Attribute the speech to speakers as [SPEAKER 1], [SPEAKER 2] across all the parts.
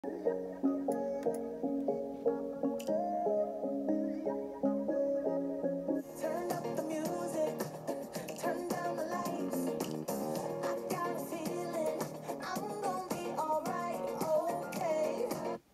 [SPEAKER 1] Turn up the music, turn down the lights. I got a feeling I'm gonna be alright, okay.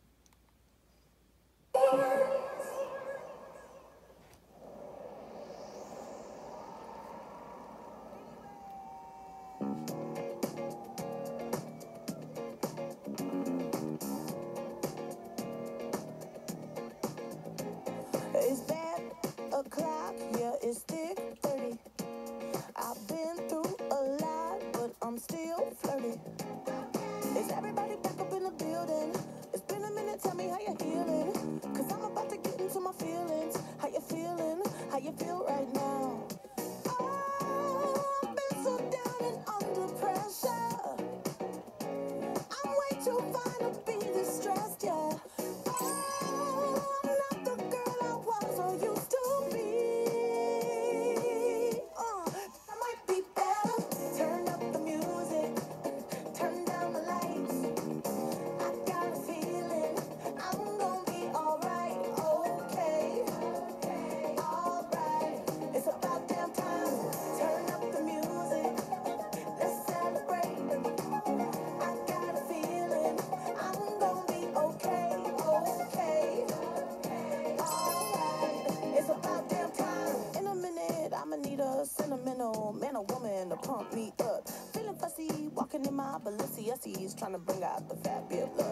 [SPEAKER 1] It's bad o'clock, yeah, it's thick 30. I've been through a lot, but I'm still flirty. Is everybody back up in the building? It's been a minute, tell me how you're healing. Cause I'm about to get into my feelings. How you feeling? How you feel right now? Oh, I've been so down and under pressure. I'm way too fine to be distressed, yeah. Oh, I'm not the girl I was or used to be. I might be better. Turn up the music, turn down the lights. I got a feeling I'm gonna be alright, okay. Alright, it's about damn time. Turn up the music, let's celebrate. I got a feeling I'm gonna be okay. Alright, it's about damn time. In a minute, I'ma need a sentimental man or woman to pump me up. Feeling fussy, walking in my Balenciennes, trying to bring out the fat bit.